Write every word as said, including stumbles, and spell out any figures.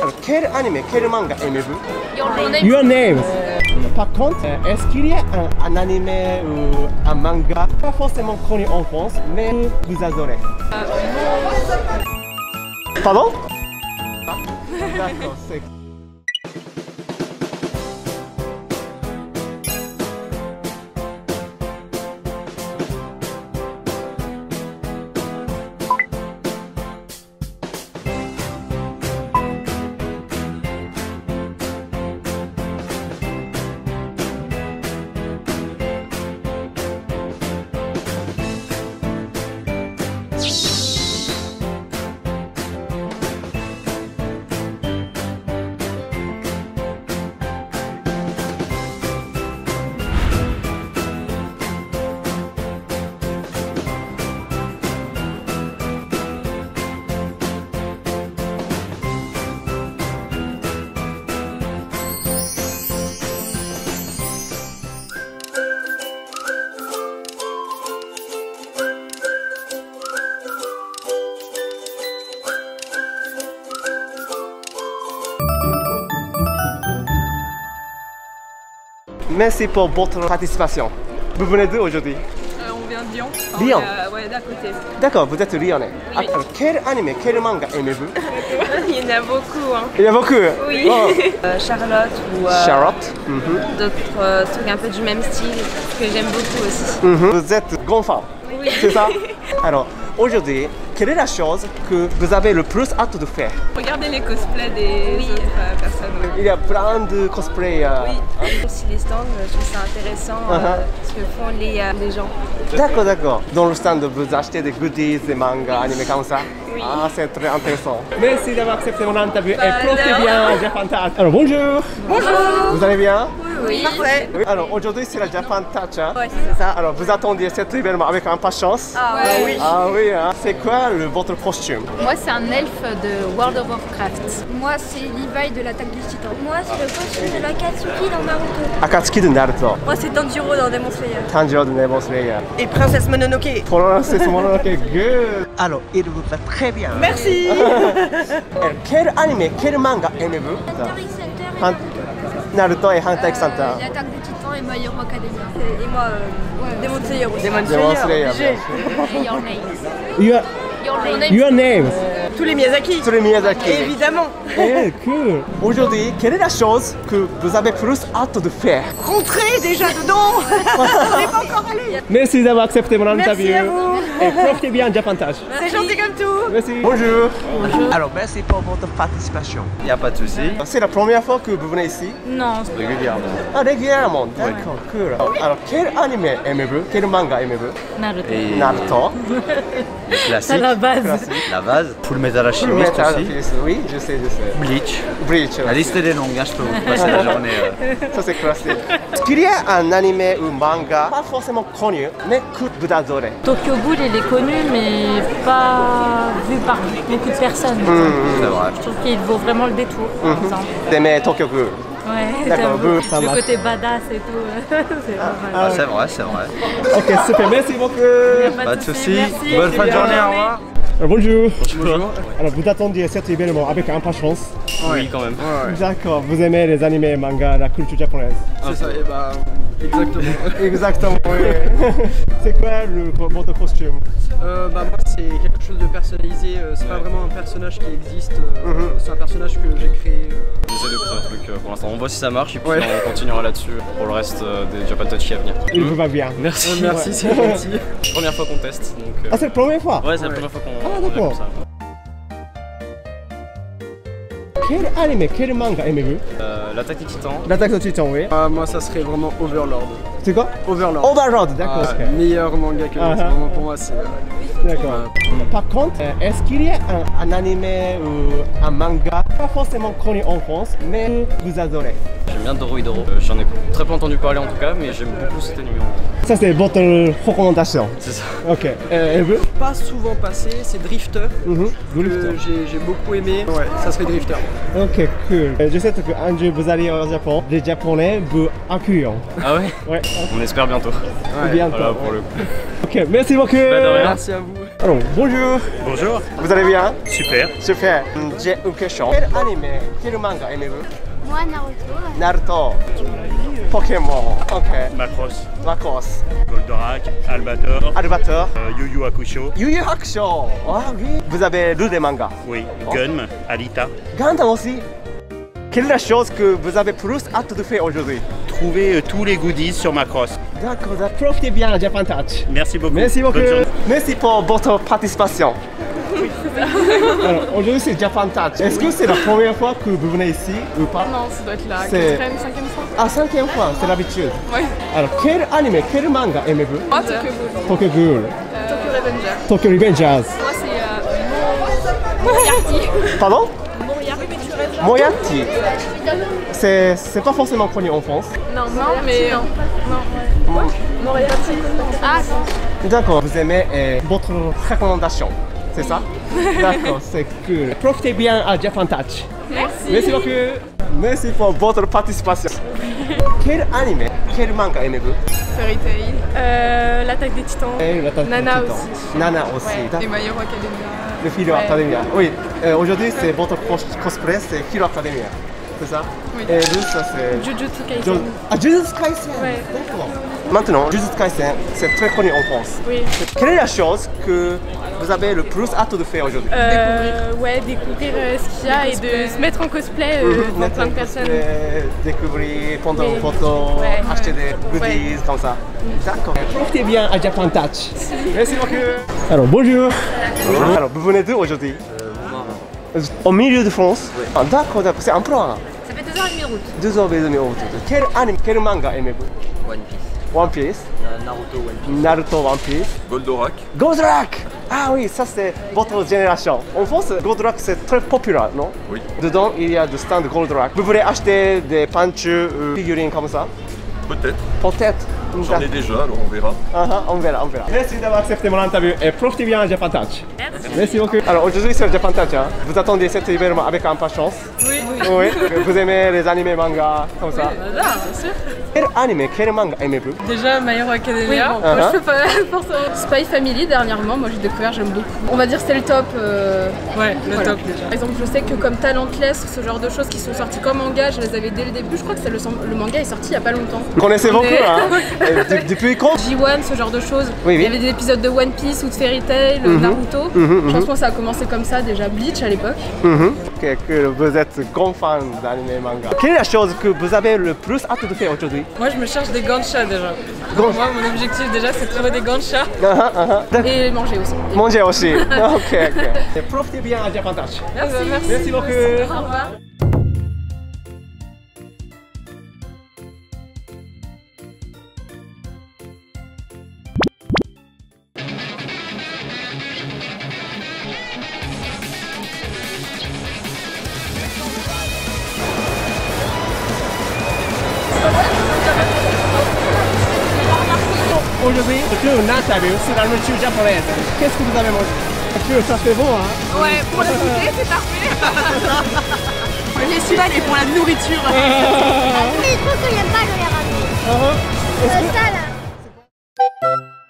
Alors, quel anime, quel manga aimez-vous? Your name. Your name. Par contre, est-ce qu'il y a un, un anime ou un manga pas forcément connu en France, mais que vous adorez? Pardon? D'accord, c'est... Merci pour votre participation. Vous venez d'où aujourd'hui? euh, On vient de Lyon. Enfin, Lyon? euh, Ouais, d'à côté. D'accord, vous êtes lyonnais. Oui. Alors, quel anime, quel manga aimez-vous? Il y en a beaucoup. Hein. Il y a beaucoup. Oui. Oh. Euh, Charlotte ou euh, Charlotte. Mhm. d'autres euh, trucs un peu du même style que j'aime beaucoup aussi. Mhm. Vous êtes grand fan. Oui. C'est ça? Alors, aujourd'hui, quelle est la chose que vous avez le plus hâte de faire? Regardez les cosplays des autres euh, personnes. Ouais. Il y a plein de cosplays. euh, Oui. hein. Aussi les stands, je trouve ça intéressant euh, Uh-huh. ce que font les, euh, les gens. D'accord, d'accord. Dans le stand, vous achetez des goodies, des mangas, animés comme ça? Oui. Ah, c'est très intéressant. Merci d'avoir accepté mon interview Bah, et profitez de bien, Japan Touch. Alors, bonjour. Bonjour. Vous allez bien? Oui, parfait. Oui. Alors, aujourd'hui, c'est la Japan Touch. Hein? Ouais, c'est ça. Alors, vous attendiez cet événement avec impatience? Ah ouais. Oui. Ah oui, hein. C'est quoi le, votre costume? Moi, c'est un elfe de World of Warcraft. Moi, c'est Levi de l'attaque du titan. Moi, c'est le costume de l'Akatsuki dans Naruto. Akatsuki de Naruto. Moi, c'est Tanjiro dans Demon Slayer. Tanjiro de Demon Slayer. Et Princesse Mononoke. Princesse Mononoke, good. Alors, il vous va très bien. Merci. Et quel anime, quel manga aimez-vous? Hunter x Hunter Han- Naruto et Hunter x et Hunter. l'attaque du titan et My Hero Academia. Et moi, euh, Demon Slayer aussi. Demon Demon Slayer, bien sûr. Et your name. Your, Your name. your name? Tous les Miyazaki. Tous les Miyazaki. Évidemment. Eh, cool. Aujourd'hui, quelle est la chose que vous avez plus hâte de faire? Rentrer déjà dedans. On n'est pas encore allé. Merci d'avoir accepté mon interview. Merci à vous. Et profitez bien de Japan Touch. C'est gentil comme tout. Merci. Bonjour. Alors, merci pour votre participation. Il n'y a pas de souci. C'est la première fois que vous venez ici? Non. Régulièrement. Ah, régulièrement. D'accord, cool. Alors, quel anime aimez-vous? Quel manga aimez-vous? Naruto. Et Naruto. les classiques. la base. La base. Full Metal Full Alchemist Metal aussi. Alchemist, oui, je sais, je sais. Bleach. Bleach. La liste est longue, hein, je peux vous passer la journée. euh. Ça, c'est classique. Est-ce qu'il y a un anime ou manga pas forcément connu, mais que vous adorez? Tokyo Ghoul, il est connu, mais pas vu par beaucoup de personnes. C'est vrai. Je trouve qu'il vaut vraiment le détour, par exemple. Vous aimez Tokyo Ghoul? Ouais, D'accord, j'aime Ghoul, beaucoup. ça Le marche. côté badass et tout. C'est pas mal. Ah, c'est vrai, c'est vrai. Ok, super, merci beaucoup. Pas de souci. merci. Bonne fin de journée, au revoir. Alors, bonjour. Bonjour. Alors, vous attendiez cet événement avec impatience? Oui, quand même. D'accord, vous aimez les animés, mangas, la culture japonaise? C'est ça, et bah, exactement. Exactement, oui. C'est quoi le, votre costume? Euh, bah, moi, c'est quelque chose de personnalisé. euh, C'est pas vraiment un personnage qui existe. euh, Mhm. C'est un personnage que j'ai créé. euh. J'essaie de créer un truc euh, pour l'instant. On voit si ça marche et puis Ouais. on continuera là-dessus pour le reste euh, des Japan Touch qui à venir. Il vous va bien. Merci. Euh, merci, c'est gentil. Première fois qu'on teste. Donc, euh, Ah, c'est la première fois? ouais, c'est la Ouais. première fois qu'on Ah, on vient d'accord. comme ça. Quel anime, quel manga aimez-vous? Euh, L'attaque des titans. L'attaque de Titan, oui. Ah, moi, ça serait vraiment Overlord. C'est quoi? Overlord. Overlord, d'accord. Ah, ok. meilleur manga que Ah, l'autre. ah. Vraiment, pour moi, c'est. euh, D'accord. Par contre, euh, est-ce qu'il y a un, un anime ou un manga pas forcément connu en France, mais que vous adorez? J'aime bien Doro Hidoro. Euh, J'en ai très peu entendu parler en tout cas, mais j'aime beaucoup cet anime. Ça, c'est votre recommandation. C'est ça. Ok. Euh, et vous? Pas souvent passé, c'est Drifter. Mhm. Que j'ai j'ai beaucoup aimé. Ouais, ça serait Drifter. Ok, cool. Euh, Je sais qu'un jour vous allez au Japon, les Japonais vous accueillent. Ah ouais? Ouais. On espère bientôt. Ouais. Bientôt. Voilà pour le coup. Ok, merci beaucoup. Bah, de rien. Merci à vous. Alors, bonjour. Bonjour. Vous allez bien? Super. Super. J'ai une question. Quel anime, quel manga aimez-vous? Moi, Naruto. Naruto. Pokémon. Ok. Macross. Macross. Goldorak. Albator. Albator. euh, Yu Yu Hakusho. Yu Yu Hakusho. Ah oui. Vous avez lu des mangas? Oui. Gun. Alita. Gundam aussi. Quelle est la chose que vous avez plus hâte de faire aujourd'hui? Trouvez euh, tous les goodies sur Macross. D'accord, profitez bien à Japan Touch. Merci beaucoup. Merci beaucoup. Bonne journée. Merci pour votre participation. Alors, aujourd'hui c'est Japan Touch. Est-ce que c'est la première fois que vous venez ici ou pas? Non, ça doit être la C'est- quatrième, cinquième fois. Ah, cinquième fois, c'est l'habitude. Ouais. Alors, quel anime, quel manga aimez-vous? Moi, Tokyo Ghoul. Tokyo Ghoul. Tokyo Revenger. Tokyo Revengers. Moi, c'est euh, Moriarty. Pardon? Moriarty. Moriarty. C'est c'est pas forcément connu en France. Non, non, mais. Non. Moriarty. Ah, D'accord. Vous aimez euh, votre recommandation, c'est ça? D'accord, c'est cool. Profitez bien à Japan Touch. merci. Merci beaucoup. Merci pour votre participation. Quel anime, quel manga aimez-vous? Fairy Tail. Euh, L'attaque des titans. Et l'attaque Nana des Titans. aussi. Nana aussi. Ouais. d'accord. Et My Hero Academia. Le Hero Ouais. Academia. Oui, euh, aujourd'hui c'est votre cos- cosplay, c'est Hero Academia. C'est ça? Oui. Et lui, ça c'est. Jujutsu Kaisen. Jo- Ah, Jujutsu Kaisen! Ouais. D'accord. Maintenant, Jujutsu Kaisen, c'est très connu en France. Oui. Quelle est la chose que vous avez le plus hâte de faire aujourd'hui? Euh, ouais, découvrir euh, ce qu'il y a et de se mettre en cosplay euh, Mhm. devant Mettre plein de un personnes. cosplay, découvrir, prendre Oui. une photo, Ouais. acheter des goodies comme ça. D'accord. Profitez bien à Japan Touch. Merci beaucoup. Alors bonjour. Alors vous venez d'où aujourd'hui? Au milieu de France? Ah, d'accord, d'accord. C'est un plan. hein. Ça fait deux heures et demie de route. Deux heures et demie de route. Quel anime, quel manga aimez-vous? One Piece. One Piece. Naruto One Piece. Naruto One Piece. Goldorak. Goldorak! Ah oui, ça c'est votre génération. En France, Goldorak c'est très populaire, non? Oui. Dedans, il y a des stands Goldorak. Vous voulez acheter des peintures, euh, figurines comme ça? Peut-être. Peut-être. J'en ai déjà, alors on verra. Ah, ah, on verra, on verra. Merci d'avoir accepté mon interview et profitez bien à Japan Touch. Merci. Merci beaucoup. Alors aujourd'hui c'est Japan Touch, hein. Vous attendez cet événement avec impatience? Oui. Oui. Vous aimez les animés, mangas, comme ça? Voilà, bien sûr. Quel anime, quel manga aimez-vous? Déjà My Hero Academia. bon. Moi, Uh-huh. je fais pas forcément. Spy Family dernièrement, moi j'ai découvert, j'aime beaucoup. On va dire c'est le top. euh, Ouais, le voilà. top déjà. Par exemple, je sais que comme Talentless, ce genre de choses qui sont sorties comme manga, je les avais dès le début. Je crois que c'est le, le manga est sorti il y a pas longtemps. Vous connaissez beaucoup, Mais- hein? Euh, de- Depuis quand? J un, ce genre de choses. Oui, oui. Il y avait des épisodes de One Piece ou de Fairy Tail, Mhm. Naruto. Mhm, Je mhm. pense que ça a commencé comme ça, déjà Bleach à l'époque. Mhm. Que, que vous êtes grand fan d'anime manga. Quelle est la chose que vous avez le plus hâte de faire aujourd'hui? Moi, je me cherche des gants de chat déjà. Gants- Moi, mon objectif déjà, c'est de trouver des gants de chat. Ah, ah, ah. D'accord. Et manger aussi. Manger aussi. Ok, ok. Et profitez bien à Japan Touch. Merci. Merci beaucoup. Au revoir. Aujourd'hui, je fais une interview sur la nourriture japonaise. Qu'est-ce que vous avez mangé? Parce que ça fait bon, hein? Ouais, pour la beauté, c'est parfait. Les Sudan, ils font la nourriture. Ah, tous les trucs que j'aime pas, je les ramène. Ah, ah. Euh, ça là.